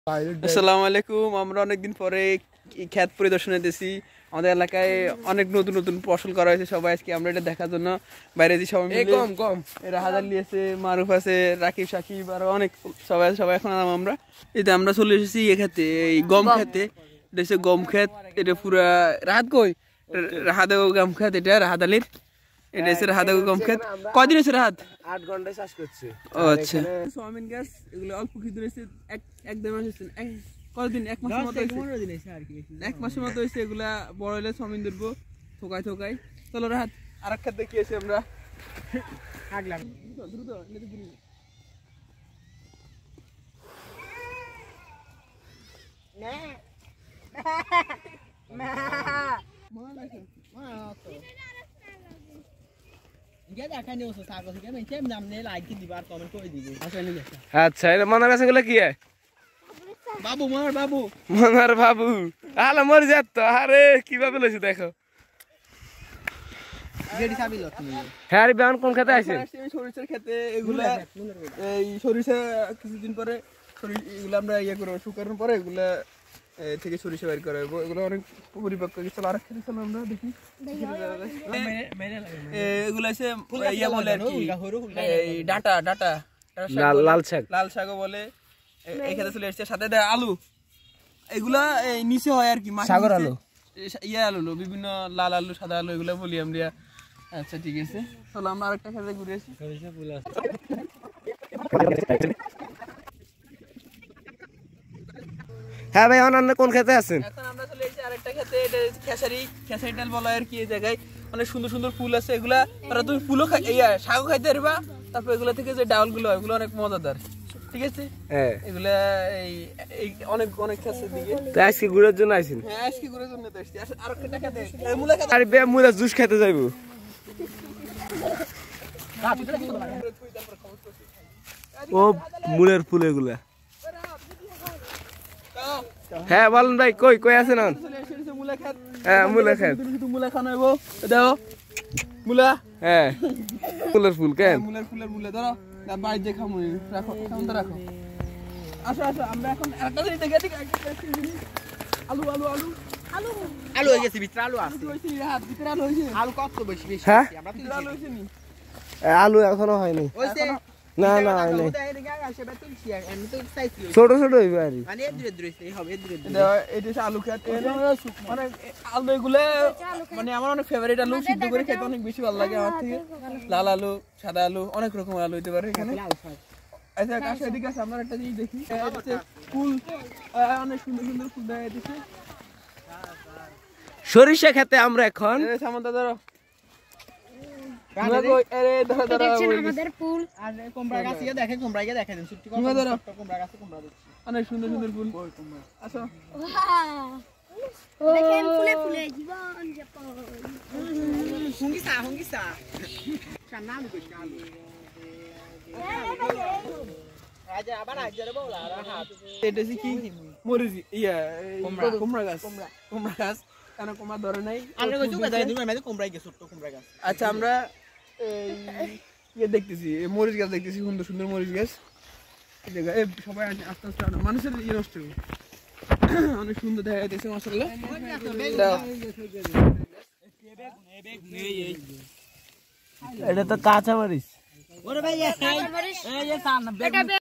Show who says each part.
Speaker 1: আসসালামু আলাইকুম। আমরা অনেকদিন পরে ক্ষেত পরিদর্শনে দিয়েছি। আমাদের এলাকায় অনেক নতুন নতুন ফসল করা হয়েছে। সবাই আজকে আমরা এটা দেখার জন্য বাইরে যে সবাই মিলে রাহাত আলী আছে, মারুফ আছে, রাকিব সাকিব আর অনেক সবাই এখন আমরা এই আমরা চলে এসেছি এ খেতে, এই গম খেতে। এটা হচ্ছে গম খেত। এটা পুরা রাহাত কই রাহাত গম খেত, এটা রাহাত আলীর। এটা হচ্ছে রাহাত গম খেত। কয়দিন হয়েছে রাহাত?
Speaker 2: 8 ঘন্টায় চাষ করছে।
Speaker 1: ও আচ্ছা। সোয়াবিন গাছ এগুলো অল্প কিছু রয়েছে, এক দেড় মাস হচ্ছে। কতদিন? 1 মাসের মতো হয়েছে। 15 দিন হয়েছে আর কি, 1 মাসের মতো হয়েছে। এগুলা বড় হলে সোয়াবিন ধরবো থোকায় থোকায়। চলো রাহাত আর এক খাত দেখিয়েছি আমরা।
Speaker 2: হাগলাম
Speaker 1: দ্রুত
Speaker 2: আচ্ছা, এটা মনার কাছে গুলো কি
Speaker 1: বাবু মনার বাবু
Speaker 2: মনার বাবু আলো মরে যাত তো। আরে কিভাবে লইছি দেখো। হ্যাঁ বেন কোন খেতে আছে?
Speaker 1: সরিষার খেতে। এগুলা এই সরিষা কিছুদিন পরে এগুলো আমরা ইয়ে করবো, শুকানোর পরে এগুলা থেকে সরিষা বের করা হবে। এগুলো অনেক পরিপক্ক। চলো আরেক খেতে চলো আমরা দেখি। এগুলো আছে ইয়ে বলে আর কি, এই ডাটা ডাটা
Speaker 2: লাল শাক,
Speaker 1: লাল শাকও বলে। এই খেতে চলে এসছে, সাথে আলু। এগুলা নিচে হয় আর কি,
Speaker 2: সাগর আলু,
Speaker 1: ইয়ে আলু, বিভিন্ন লাল আলু, সাদা আলু, এগুলো বলি আমরা। আচ্ছা ঠিক আছে, চলো আমরা আরেকটা খেতে ঘুরে আসি।
Speaker 2: হ্যাঁ ভাই অন্য কোন খেতে আছেন?
Speaker 1: এখন আমরা চলে এসেছি আরেকটা খেতে। এটা খেসারি ডাল বলা আর কি। এই জায়গায় অনেক সুন্দর সুন্দর ফুল আছে। এগুলা তুমি ফুলও শাকও খাইতে পারবা। তারপর এগুলা থেকে যে ডাল গুলো, এগুলো অনেক মজাদার। ঠিক আছে, এগুলা এই অনেক অনেক খেতে দিকে।
Speaker 2: আজকে ঘুরার জন্য আইছেন?
Speaker 1: হ্যাঁ আজকে ঘুরার জন্য তো আসছি। আরেকটা খেতে
Speaker 2: আরে বে মুলা জুস খেতে যাইবো। ও মুলের ফুল এগুলা। হ্যাঁ বলেন ভাই, কই কই আছেন? হ্যাঁ মুলা খেত।
Speaker 1: মুলা খানো হইব। দাও মুলা।
Speaker 2: হ্যাঁ মুলের ফুল কেন?
Speaker 1: ফুলের মুলা ধরো, বাড়িতে যে খামু। রাখো সামনে রাখো। আসো আসো, আমরা এখন একটা জিনিস দেখে আলু আলু আলু আলু
Speaker 2: আলু হয়ে গেছে, ভিতরে আলু আছে।
Speaker 1: ভিতরে আলু হয়েছে।
Speaker 2: আলু কত বেশি বেশি?
Speaker 1: হ্যাঁ আলু হয়েছে নি?
Speaker 2: আলু এখনো হয়নি। না না হয়নি, ছোট ছোট হইবে আর
Speaker 1: এটা আলু খেতে। মানে আলু এগুলো মানে আমার অনেক ফেভারিট। আলু সিদ্ধ করে খেতে অনেক বেশি ভালো লাগে আমার থেকে। লাল আলু, সাদা আলু, অনেক রকম আলু হইতে পারে এখানে। আচ্ছা কাছে এদিকে আছে, আমরা একটা জিনিস দেখি। ফুল অনেক সুন্দর সুন্দর ফুল দেখা যাচ্ছে।
Speaker 2: সরিষা খেতে আমরা এখন।
Speaker 1: সামন্ত ধরো অনেক সুন্দর সুন্দর ফুল। আসো এটা কি মরিচ, ইয়া কুমড়া গাছ। কুমড়া গাছ কেন কুমড়া ধরে নাই? আচ্ছা আমরা ইয়ে দেখতেছি, মরিচ গাছ দেখতেছি, সুন্দর সুন্দর মরিচ গাছ। সবাই আস্তে আস্তে মানুষের ইয়ে নষ্ট অনেক সুন্দর দেখা যাইতেছে মাশাআল্লাহ।
Speaker 2: এটা তো কাঁচা মরিচ।